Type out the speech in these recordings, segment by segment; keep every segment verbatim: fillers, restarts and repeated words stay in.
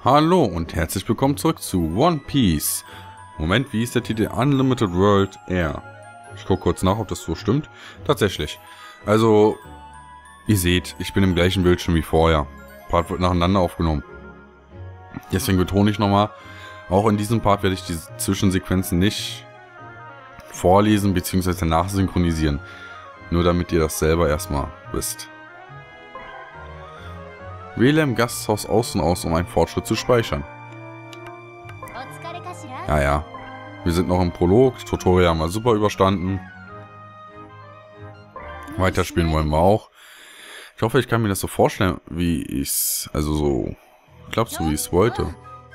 Hallo und herzlich willkommen zurück zu One Piece. Moment, wie ist der Titel? Unlimited World Air. Ich gucke kurz nach, ob das so stimmt. Tatsächlich. Also, ihr seht, ich bin im gleichen Bildschirm wie vorher. Part wird nacheinander aufgenommen. Deswegen betone ich nochmal, auch in diesem Part werde ich diese Zwischensequenzen nicht vorlesen bzw. nachsynchronisieren. Nur damit ihr das selber erstmal wisst. Wähle im Gasthaus außen aus, um einen Fortschritt zu speichern. Ja, ja. Wir sind noch im Prolog. Tutorial haben wir super überstanden. Weiterspielen wollen wir auch. Ich hoffe, ich kann mir das so vorstellen, wie ich es, also so, ich glaube so, wie ich es wollte.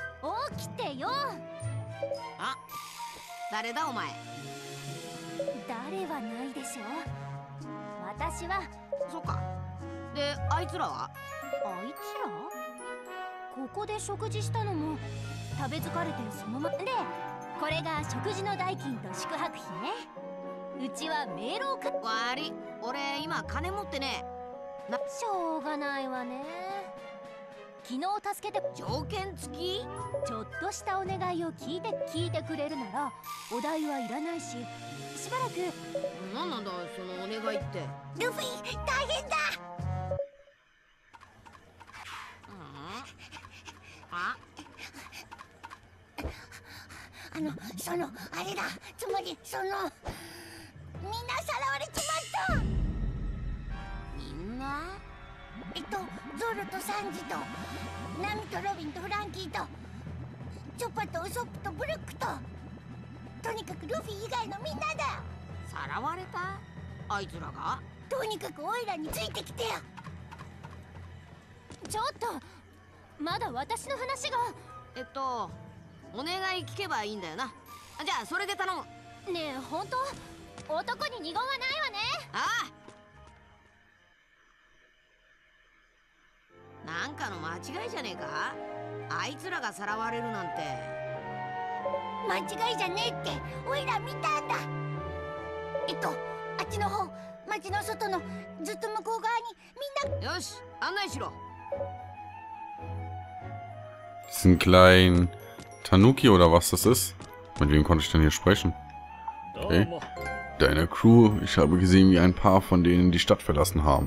Diesen kleinen Tanuki oder was das ist? Mit wem konnte ich denn hier sprechen? Okay. Deine Crew, ich habe gesehen, wie ein paar von denen die Stadt verlassen haben.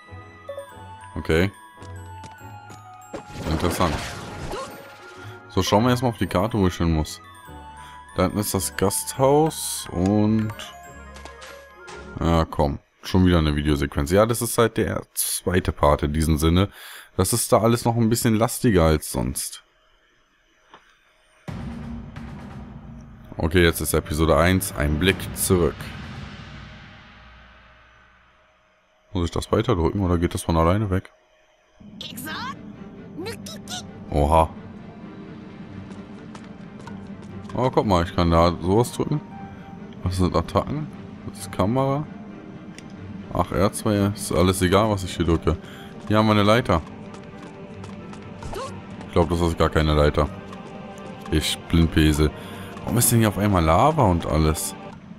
Okay. Interessant. So, schauen wir erstmal auf die Karte, wo ich hin muss. Da hinten ist das Gasthaus und... Ja, komm. Schon wieder eine Videosequenz. Ja, das ist halt der zweite Part in diesem Sinne. Das ist da alles noch ein bisschen lastiger als sonst. Okay, jetzt ist Episode eins. Ein Blick zurück. Muss ich das weiterdrücken oder geht das von alleine weg? Oha. Oh, guck mal, ich kann da sowas drücken. Was sind Attacken? Das ist Kamera. Ach, R zwei, ist alles egal, was ich hier drücke. Hier haben wir eine Leiter. Ich glaube, das ist gar keine Leiter. Ich Blindpese. Warum ist denn hier auf einmal Lava und alles?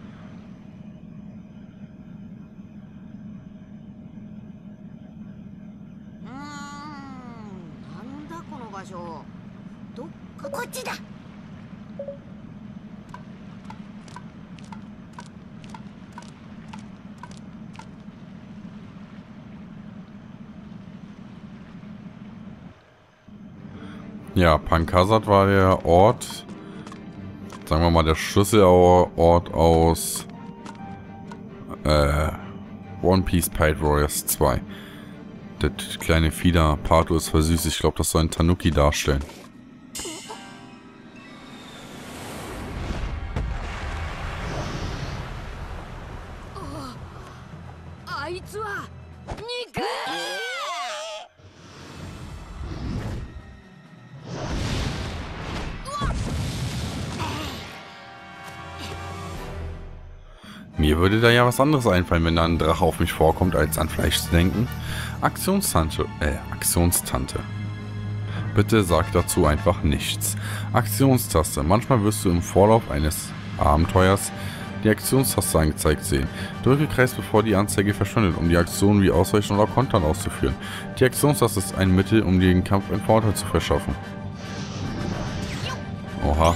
Ja, Pankazat war der Ort, sagen wir mal der Schlüsselort aus äh, One Piece Pirate Warriors zwei. Das kleine Fieder Pato ist versüßt, ich glaube, das soll ein Tanuki darstellen. Mir würde da ja was anderes einfallen, wenn da ein Drache auf mich vorkommt, als an Fleisch zu denken. Aktionstante, äh, Aktionstante. Bitte sag dazu einfach nichts. Aktionstaste. Manchmal wirst du im Vorlauf eines Abenteuers die Aktionstaste angezeigt sehen. Drücke Kreis, bevor die Anzeige verschwindet, um die Aktion wie Ausweichen oder Kontern auszuführen. Die Aktionstaste ist ein Mittel, um dir den Kampf einen Vorteil zu verschaffen. Oha.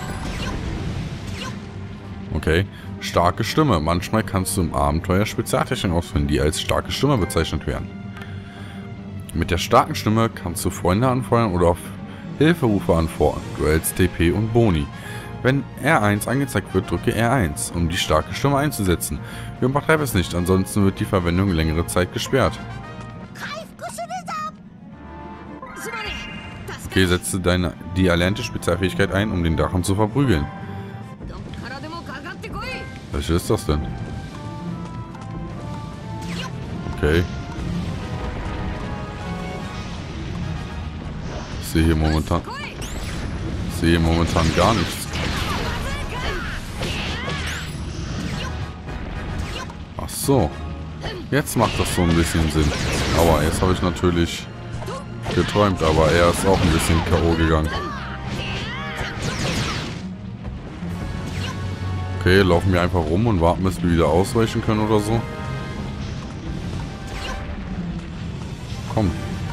Okay. Starke Stimme. Manchmal kannst du im Abenteuer Spezialtechniken ausführen, die als starke Stimme bezeichnet werden. Mit der starken Stimme kannst du Freunde anfeuern oder auf Hilferufe anfordern. Du erhältst T P und Boni. Wenn R eins angezeigt wird, drücke R eins, um die starke Stimme einzusetzen. Übertreibe es nicht, ansonsten wird die Verwendung längere Zeit gesperrt. Okay, setze deine, die erlernte Spezialfähigkeit ein, um den Drachen zu verprügeln. Welche ist das denn? Okay. Ich sehe hier momentan... Ich sehe hier momentan gar nichts. Ach so. Jetzt macht das so ein bisschen Sinn. Aber jetzt habe ich natürlich geträumt, aber er ist auch ein bisschen K O gegangen. Okay, laufen wir einfach rum und warten, bis wir wieder ausweichen können oder so. Komm.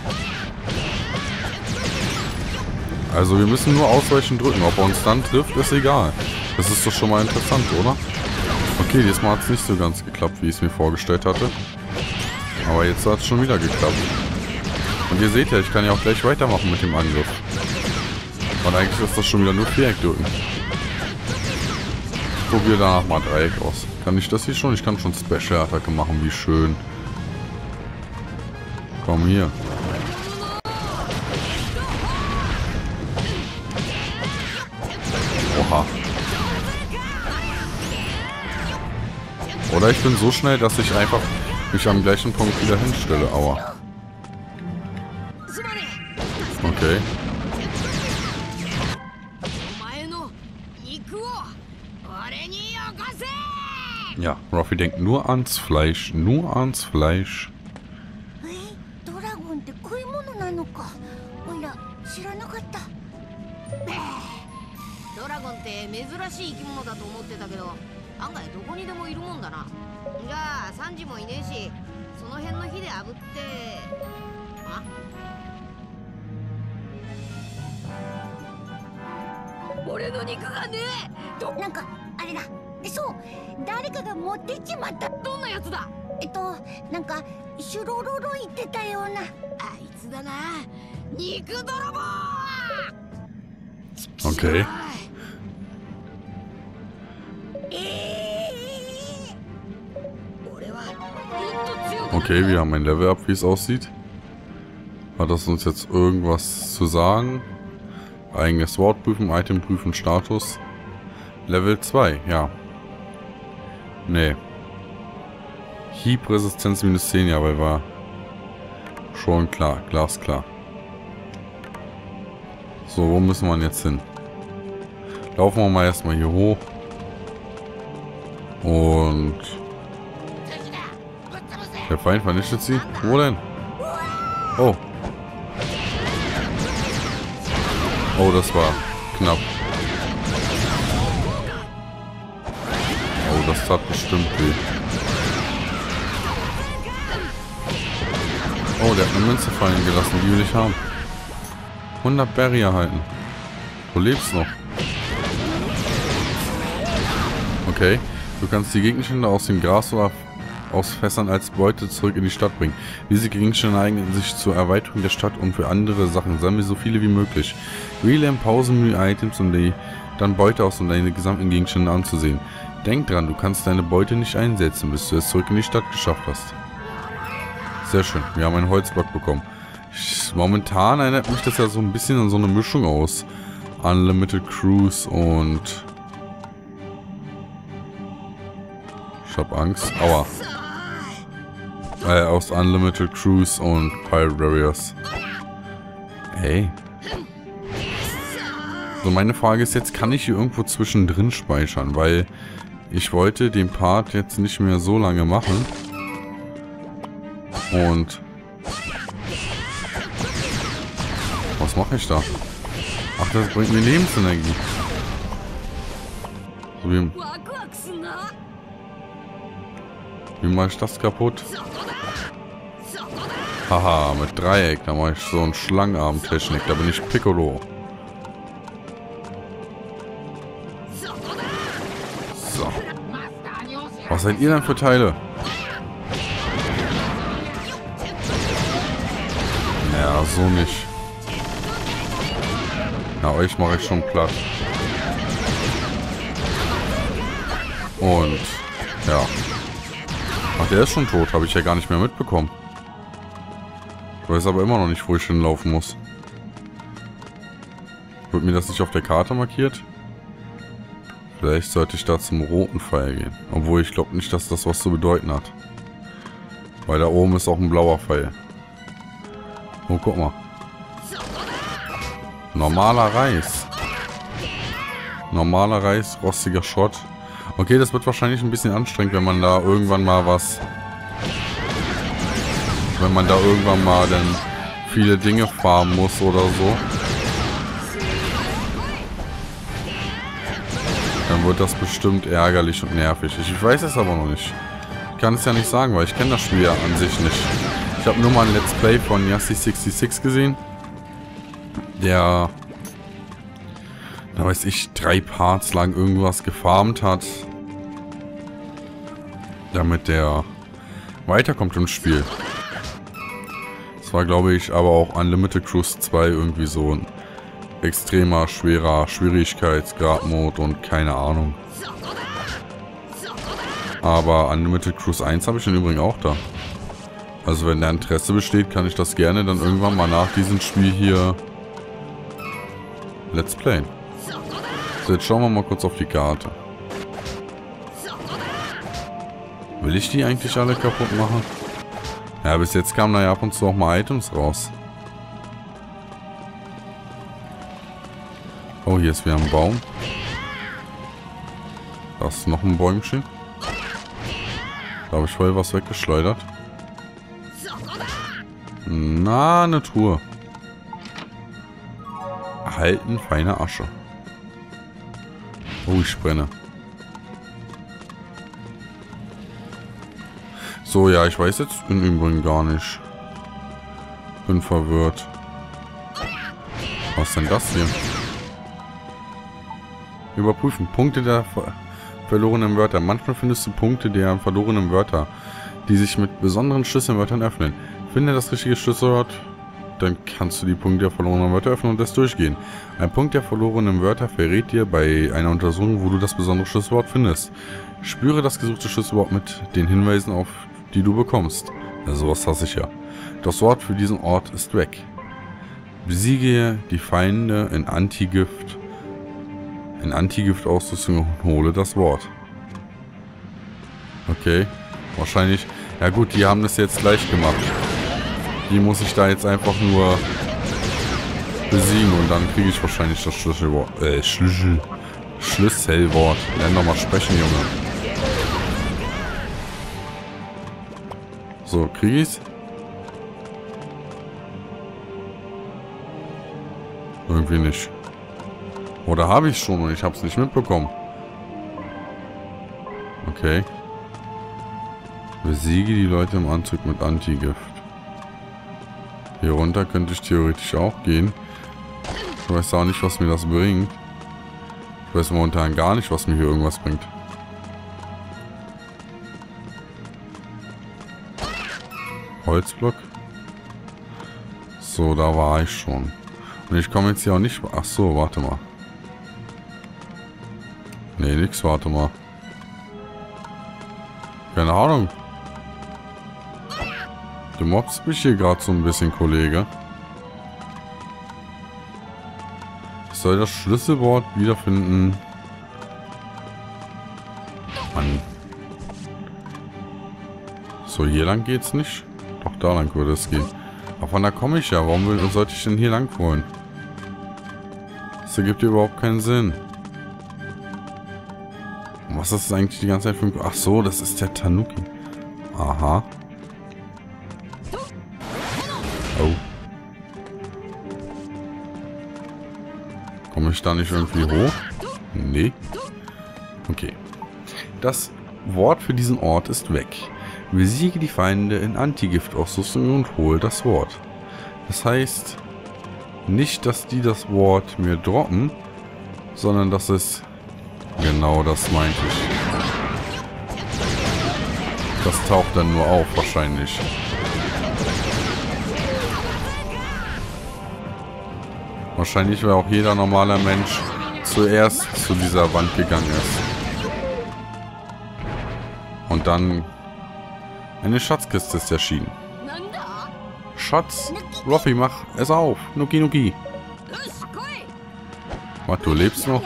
Also wir müssen nur ausweichen drücken. Ob er uns dann trifft, ist egal. Das ist doch schon mal interessant, oder? Okay, diesmal hat es nicht so ganz geklappt, wie ich es mir vorgestellt hatte. Aber jetzt hat es schon wieder geklappt. Und ihr seht ja, ich kann ja auch gleich weitermachen mit dem Angriff. Und eigentlich ist das schon wieder nur Viereck drücken. Probiere danach mal Dreieck aus. Kann ich das hier schon? Ich kann schon Special-Attacke machen, wie schön. Komm hier. Oha. Oder ich bin so schnell, dass ich einfach mich am gleichen Punkt wieder hinstelle. Aua. Okay. Ja, Ruffy denkt nur ans Fleisch, nur ans Fleisch. Okay. Okay, wir haben ein Level up, wie es aussieht. Hat das uns jetzt irgendwas zu sagen? Eigenes Wort prüfen, Item prüfen, Status. Level zwei, ja. Nee. Hieb-Resistenz minus zehn, ja, weil war schon klar, glasklar. So, wo müssen wir jetzt hin? Laufen wir mal erstmal hier hoch. Und der Feind vernichtet sie. Wo denn? Oh. Oh, das war knapp. Oh, das tat bestimmt weh. Oh, der hat eine Münze fallen gelassen, die will ich haben. hundert Berry erhalten. Du lebst noch. Okay. Du kannst die Gegenstände aus dem Gras oder aus Fässern als Beute zurück in die Stadt bringen. Diese Gegenstände eignen sich zur Erweiterung der Stadt und für andere Sachen. Sammle so viele wie möglich. Wähle im Pausenmenü Items und die dann Beute aus, um deine gesamten Gegenstände anzusehen. Denk dran, du kannst deine Beute nicht einsetzen, bis du es zurück in die Stadt geschafft hast. Sehr schön. Wir haben einen Holzblock bekommen. Ich, momentan erinnert mich das ja so ein bisschen an so eine Mischung aus Unlimited Cruise und... Ich hab Angst. Aua. Äh, aus Unlimited Cruise und Pirate Warriors. Hey. So, meine Frage ist jetzt, kann ich hier irgendwo zwischendrin speichern? Weil ich wollte den Part jetzt nicht mehr so lange machen. Und... Was mache ich da? Ach, das bringt mir Lebensenergie. So, wie... Wie mache ich das kaputt? Haha, mit Dreieck. Da mache ich so einen Schlangenarm-Technik. Da bin ich Piccolo. Was seid ihr denn für Teile? Ja, so nicht. Na, euch mache ich schon platt. Und, ja. Ach, der ist schon tot. Habe ich ja gar nicht mehr mitbekommen. Ich weiß aber immer noch nicht, wo ich hinlaufen muss. Wird mir das nicht auf der Karte markiert? Vielleicht sollte ich da zum roten Pfeil gehen. Obwohl, ich glaube nicht, dass das was zu bedeuten hat. Weil da oben ist auch ein blauer Pfeil. Oh, guck mal. Normaler Reis. Normaler Reis, rostiger Schrott. Okay, das wird wahrscheinlich ein bisschen anstrengend, wenn man da irgendwann mal was... Wenn man da irgendwann mal dann viele Dinge farmen muss oder so. Dann wird das bestimmt ärgerlich und nervig. Ich, ich weiß es aber noch nicht. Ich kann es ja nicht sagen, weil ich kenne das Spiel ja an sich nicht. Ich habe nur mal ein Let's Play von Yassi sechsundsechzig gesehen. Der, da weiß ich, drei Parts lang irgendwas gefarmt hat. Damit der weiterkommt im Spiel. Das war, glaube ich, aber auch Unlimited Cruise zwei irgendwie so ein extremer, schwerer Schwierigkeitsgrad-Mode und keine Ahnung. Aber Unlimited Cruise eins habe ich im Übrigen auch da. Also wenn da Interesse besteht, kann ich das gerne dann irgendwann mal nach diesem Spiel hier Let's Playen. So, jetzt schauen wir mal kurz auf die Karte. Will ich die eigentlich alle kaputt machen? Ja, bis jetzt kamen da ja ab und zu auch mal Items raus. Oh, hier ist wieder ein Baum. Da ist noch ein Bäumchen. Da habe ich voll was weggeschleudert. Na, eine Truhe. Erhalten feine Asche. Oh, ich brenne. So, ja, ich weiß jetzt im Übrigen gar nicht. Bin verwirrt. Was ist denn das hier? Überprüfen. Punkte der ver verlorenen Wörter. Manchmal findest du Punkte der verlorenen Wörter, die sich mit besonderen Schlüsselwörtern öffnen. Finde das richtige Schlüsselwort, dann kannst du die Punkte der verlorenen Wörter öffnen und das durchgehen. Ein Punkt der verlorenen Wörter verrät dir bei einer Untersuchung, wo du das besondere Schlüsselwort findest. Spüre das gesuchte Schlüsselwort mit den Hinweisen auf, die du bekommst. Ja, sowas hasse ich ja. Das Wort für diesen Ort ist weg. Besiege die Feinde in Antigift. In Antigift-Ausrüstung und hole das Wort. Okay. Wahrscheinlich. Ja gut, die haben das jetzt gleich gemacht. Die muss ich da jetzt einfach nur besiegen und dann kriege ich wahrscheinlich das Schlüsselwort. Äh, Schlüssel. Schlüsselwort. Lern doch mal sprechen, Junge. So, kriege ich's? Irgendwie nicht. Oder habe ich schon und ich habe es nicht mitbekommen? Okay. Besiege die Leute im Anzug mit Antigift. Hier runter könnte ich theoretisch auch gehen. Ich weiß auch nicht, was mir das bringt. Ich weiß momentan gar nicht, was mir hier irgendwas bringt. Holzblock. So, da war ich schon. Und ich komme jetzt hier auch nicht... Ach so, warte mal. Nee, nix, warte mal. Keine Ahnung. Du mobst mich hier gerade so ein bisschen, Kollege. Ich soll das Schlüsselwort wiederfinden. Mann. So, hier lang geht's nicht. Doch, da lang würde es gehen. Aber von da komme ich ja. Warum will, sollte ich denn hier lang wollen? Das ergibt überhaupt keinen Sinn. Und was ist das eigentlich die ganze Zeit für ein... Ach so, das ist der Tanuki. Aha. Oh. Komme ich da nicht irgendwie hoch? Nee. Okay. Das Wort für diesen Ort ist weg. Besiege die Feinde in Antigift-Ausrüstung und hole das Wort. Das heißt, nicht, dass die das Wort mir droppen, sondern dass es... Genau das meinte ich. Das taucht dann nur auf, wahrscheinlich. Wahrscheinlich, weil auch jeder normale Mensch zuerst zu dieser Wand gegangen ist. Und dann eine Schatzkiste ist erschienen. Schatz, Ruffy, mach es auf. Nuki Nuki. Was, du lebst noch?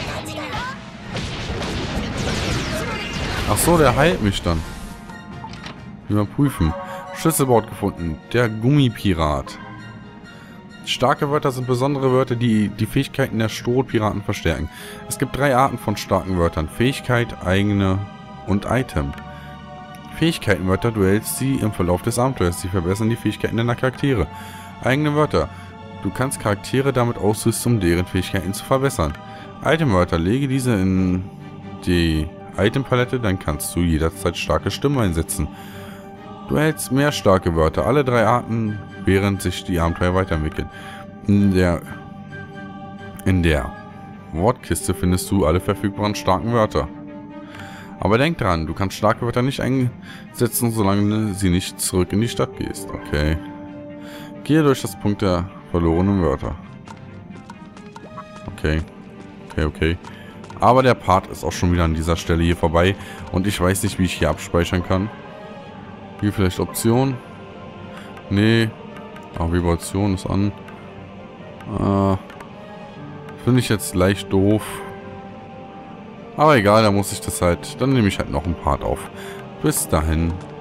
Ach so, der heilt mich dann. Überprüfen. Schlüsselwort gefunden. Der Gummipirat. Starke Wörter sind besondere Wörter, die die Fähigkeiten der Strohpiraten verstärken. Es gibt drei Arten von starken Wörtern. Fähigkeit, eigene und Item. Fähigkeitenwörter, du hältst sie im Verlauf des Abenteuers. Sie verbessern die Fähigkeiten deiner Charaktere. Eigene Wörter. Du kannst Charaktere damit ausrüsten, um deren Fähigkeiten zu verbessern. Itemwörter. Lege diese in die Itempalette, dann kannst du jederzeit starke Stimmen einsetzen. Du erhältst mehr starke Wörter. Alle drei Arten, während sich die Abenteuer weiterentwickeln. In der, in der Wortkiste findest du alle verfügbaren starken Wörter. Aber denk dran, du kannst starke Wörter nicht einsetzen, solange sie nicht zurück in die Stadt gehst. Okay. Gehe durch das Punkt der verlorenen Wörter. Okay. Okay, okay. Aber der Part ist auch schon wieder an dieser Stelle hier vorbei. Und ich weiß nicht, wie ich hier abspeichern kann. Hier vielleicht Option. Nee. Ah, Vibration ist an. Äh, Finde ich jetzt leicht doof. Aber egal, da muss ich das halt... Dann nehme ich halt noch einen Part auf. Bis dahin.